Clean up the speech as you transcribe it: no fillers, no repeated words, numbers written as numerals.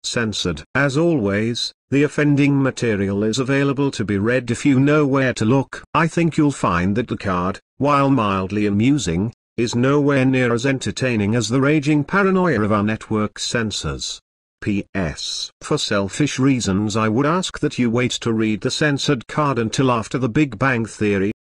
Censored. As always, the offending material is available to be read if you know where to look. I think you'll find that the card, while mildly amusing, is nowhere near as entertaining as the raging paranoia of our network censors. P.S. For selfish reasons I would ask that you wait to read the censored card until after The Big Bang Theory.